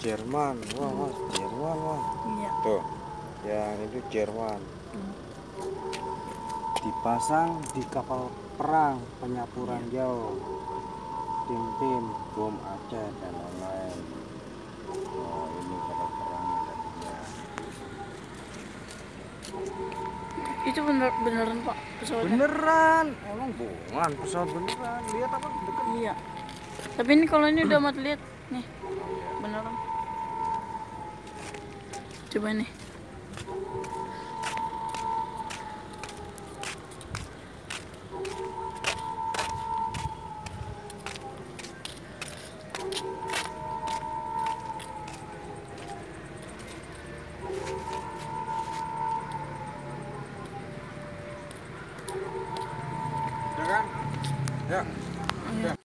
Jerman. Wah, Mas, Jerman, Mas. Iya. Tuh, yang itu Jerman. Hmm. Dipasang di kapal perang penyapuran jauh, tim-tim bom Aceh dan lain-lain. Oh, ini kapal perang tadinya. Itu beneran Pak pesawatnya? Beneran, emang bohongan pesawat beneran. Lihat apa deket? Iya. Tapi ini kalau ini udah amat lihat nih. Beneran. Coba nih. Ya kan? Ya. Iya.